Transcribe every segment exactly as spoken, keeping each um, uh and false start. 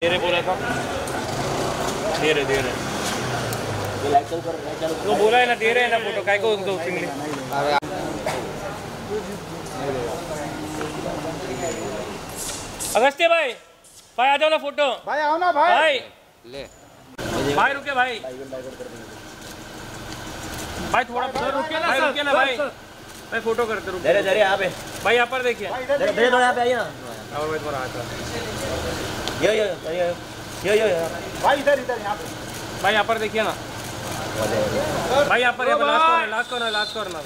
तेरे बोला था दे रहे दे रहे वो बोला है ना दे रहे हैं ना फोटो काय को दो सिंगली। अगस्त्य भाई भाई आ जाओ ना फोटो भाई आओ ना भाई भाई ले भाई रुके भाई भाई थोड़ा रुके ना भाई रुके ना भाई भाई फोटो करते रुके धीरे धीरे यहाँ पे भाई यहाँ पर देखिए धीरे धीरे थोड़ा यहाँ पे आइए ना और मैं थोड़ा आता यो यो यो यो यो भाई इधर इधर यहाँ पे भाई यहाँ पर देखिए ना भाई यहाँ पर last corner last corner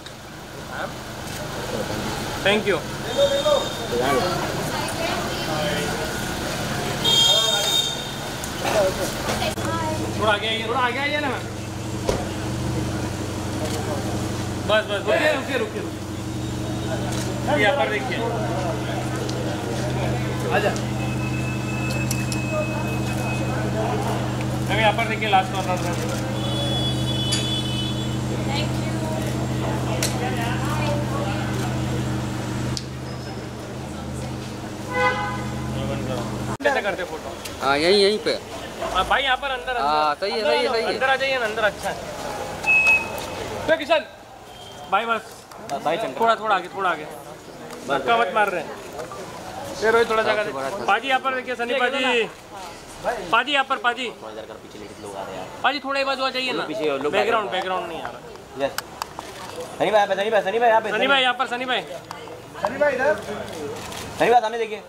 thank you. थोड़ा आगे आइए थोड़ा आगे आइए ना बस बस रुकिए रुकिए रुकिए रुकिए यहाँ पर देखिए आजा यहाँ पर देखिए लास्ट कॉर्नर में कैसे करते फोटो? हाँ यहीं यहीं पे भाई यहाँ पर अंदर हाँ सही है सही है सही है अंदर आ जाइए ना अंदर अच्छा है तो किशन भाई बस भाई थोड़ा थोड़ा आगे थोड़ा आगे धक्का मत मार रहे हैं फिर रोहित थोड़ा जगह पाजी यहाँ पर देखिए सनी पाजी पाजी यहाँ पर पाजी पीछे लोग आ रहे हैं पाजी थोड़े बाजू आ जाइए ना बैकग्राउंड बैकग्राउंड नहीं आ रहा सनी भाई सनी भाई सनी भाई यहाँ पे सनी भाई यहाँ पर सनी भाई सनी भाई इधर सनी भाई सामने देखिए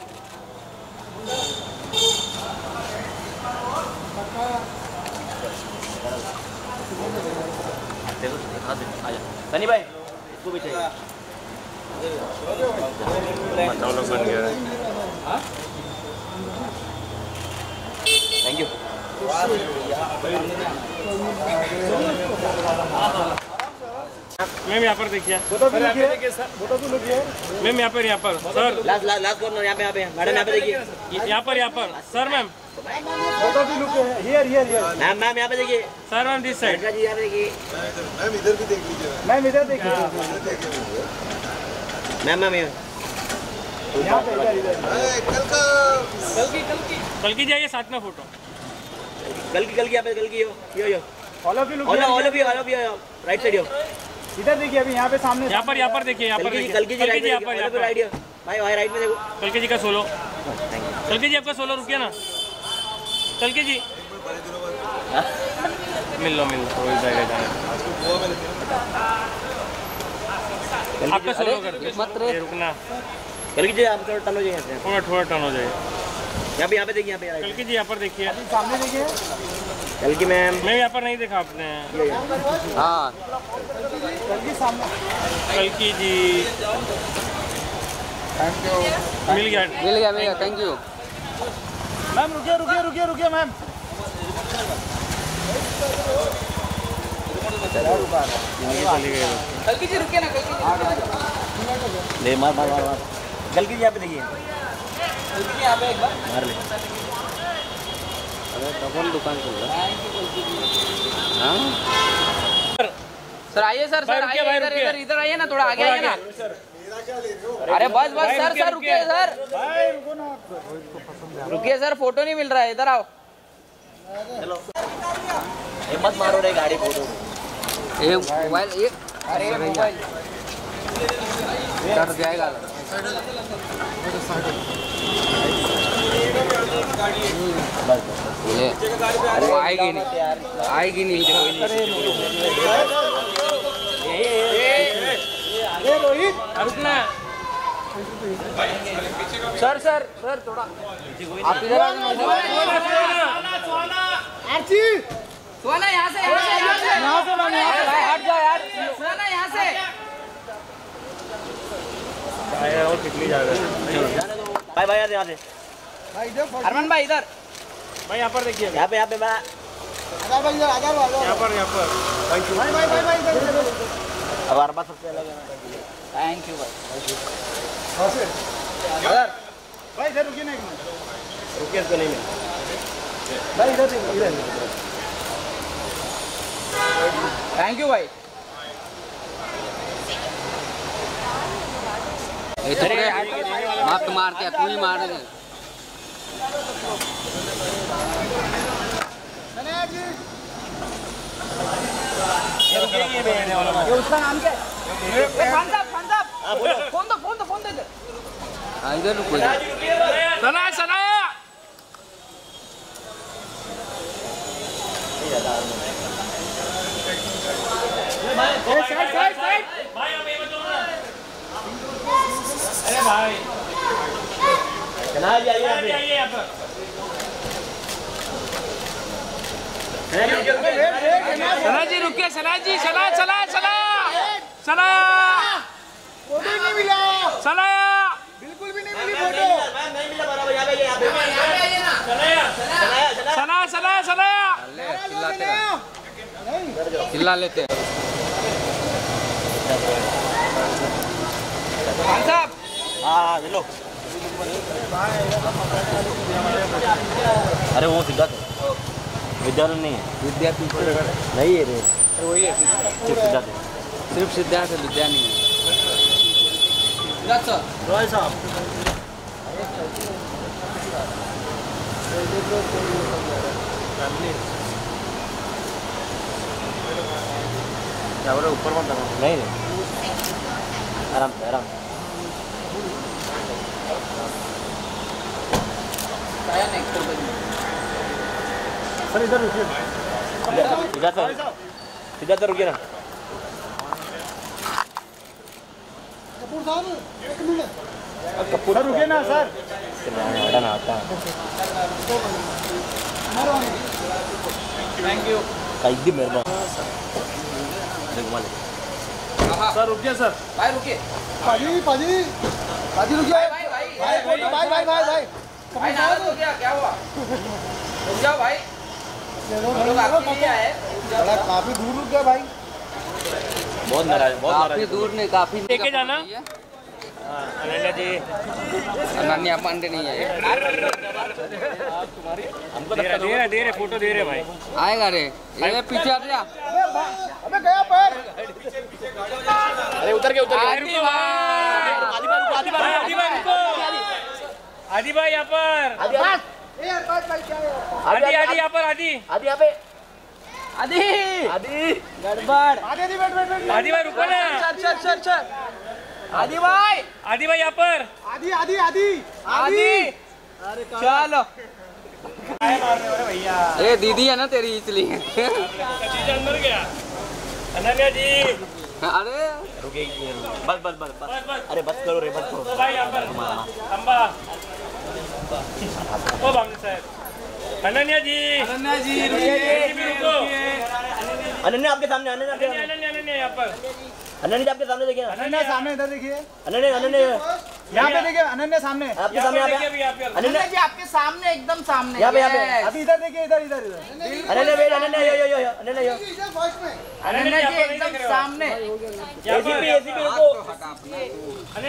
सनी भाई इसको भी चाहिए लोग बन गया थैंक यू। मैम यहाँ पर देखिए फोटो भी लगी फोटो भी लगी है मैम यहाँ पर यहाँ पर सर लास्ट लास्ट कॉर्नर यहाँ पे यहाँ पे मैडम यहाँ पे देखिए यहाँ पर यहाँ पर सर मैम फोटो भी लगी है here here here ma'am ma'am यहाँ पे देखिए सर मैम दिस साइड जी यहाँ पे देखिए मैम इधर भी देख लीजिए मैम इधर देखिए मैम मैम यहाँ पे इधर इधर कल की कल की कल की जाइए साथ में फोटो कल की कल की यहाँ पे कल की yo yo yo all of you look all all of you all of you right side yo इधर देखिए अभी यहाँ पे सामने यहाँ पर यहाँ पर देखिए यहाँ पर कल की देखिए कल की जी राइट यहाँ पर यहाँ पर राइट यो भाई भाई राइट में देखो कल की जी का सोलो कल की जी आपका सोलो रुकिए ना कल की जी मिल लो मिल लो रोहित भाई का जाना आपका सोलो कर मत रे रुकना कल की जी आप थोड़ा टर्न हो जाइए थोड़ा थोड़ा टर्न हो जाए यहाँ पे यहाँ पे देखिए यहाँ पे कल की जी यहाँ पर देखिए सामने देखिए कल की मैम मैं यहाँ पर नहीं देखा आपने हाँ कल की सामने कल की जी थैंक यू मिल गया मिल गया मिल गया थैंक यू। मैम रुकिए रुकिए रुकिए रुकिए मैम कल की जी रुकिए ना कल की ले मार मार मार मार कल की जी यहाँ पे देखिए यहाँ पे एक बार मार ले अरे डबल दुकान चल रहा है हाँ सर आइए सर सर आइए इधर इधर इधर आइए ना थोड़ा आगे आइए ना अरे बस बस सर सर रुकिए सर रुकिए सर फोटो नहीं मिल रहा है इधर आओ चलो हिम्मत मारो रे गाड़ी फोटो ये मोबाइल ये अरे मोबाइल कट जाएगा ये वो आएगी नहीं आएगी नहीं ये रोहित रुकना सर सर सर थोड़ा आप इधर आ जाओ आरती सोना यहाँ से यहाँ से यहाँ से यहाँ से मैम यहाँ से हट जाओ यार सोना यहाँ से और कितनी जा रहा है भाई भाई यहाँ से भाई इधर अरमान भाई इधर भाई यहाँ पर देखिए यहाँ पे यहाँ पे मैं आधार भाई इधर आधार भाई यहाँ पर यहाँ पर भाई भाई भाई भाई इधर इधर अब अरबा सबसे अलग है थैंक यू भाई आधार भाई इधर रुकिए ना एक मिनट रुकिए इसको नहीं मिल भाई इधर देखिए इधर थैंक यू भाई मार के तू ही मार दे ये उसका नाम क्या है? खान साहब खान साहब फोन दो फोन दो फोन दे दे। हाँ इधर रुको। Sana Sana side side side भाई हम ये बताओ ना। अरे भाई चला जाइए यहाँ पे। आइए यहाँ पर। सना जी रुकिए सना जी सना सना सना सना फोटो ही नहीं मिला, सना बिल्कुल भी नहीं मिली फोटो। नहीं मिला बराबर यहाँ पे यहाँ पे सना सना सना सना चिल्लाते चिल्ला लेते खान साहब। हाँ लो। अरे वो सिद्धार्थ विद्यार्थी नहीं है। विद्यार्थी नहीं है रे वही है सिर्फ सिद्धार्थ है। सिर्फ सिद्धार्थ है विद्या नहीं है। रॉय साहब क्या बोले ऊपर मत दबा। नहीं नहीं आराम से आराम से। सर इधर रुकिए। सिद्धार्थ सिद्धार्थ रुकिए ना। कपूर साहब एक मिनट। कपूर सर रुकिए ना सर। ना आता थैंक यू। कई दिन मेरे सर रुकिए सर। भाई रुकिए पाजी पाजी पाजी रुकिए। भाई भाई भाई फोटो भाई भाई भाई भाई भाई नाराज हो गया क्या हुआ? रुक जाओ भाई हम लोग आपके लिए आए। बड़ा काफी दूर रुक गया भाई। बहुत नाराज बहुत काफी नाराज। दूर नहीं काफी लेके जाना। अनन्या जी अनन्या पांडे नहीं है हमको दे रहे दे रहे दे रहे फोटो दे रहे भाई। आएगा रे ये पीछे हट जा। अबे गया पैर। अरे उतर के उतर आदि भाई आदि भाई रुको आदि भाई भाई आदि भाई रुको। आदि भाई यहाँ पर। आदि ए यार भाई भाई क्या है? आदि आदि यहाँ पर आदि। आदि यहाँ पे आदि आदि गड़बड़। आगे दी बैठ बैठ बैठ। आदि भाई रुको ना। चल चल चल चल आदि भाई आदि भाई यहाँ पर। आदि आदि आदि आदि चलो। भैया ये दीदी है ना तेरी इसलिए। चीज अंदर गया। अनन्या जी अरे रुके बस बस बस बस अरे बस करो रे बस करो। भाई यहाँ पर खंबा। ओ बामने साहब। अनन्या जी अनन्या जी रुको। अनन्या आपके सामने अनन्या आपके सामने अनन्या अनन्या यहाँ पर। अनन्या जी आपके सामने देखिए। अनन्या सामने इधर देखिए। अनन्या अनन्या यहाँ पे देखिए अनन्या सामने। आपके यहाँ सामने पर यहाँ देखिए पे अभी यहाँ पे। अनन्या जी आपके सामने एकदम सामने। यहाँ पे यहाँ पे Yes. अभी इधर देखिए इधर इधर इधर। Ananya wait Ananya yo yo yo Ananya yo इधर फर्स्ट में। अनन्या जी यहाँ पर नहीं एकदम देख रहे हो आप। सामने। यहाँ एसीपी पर एसीपी रुको। हटा अपना।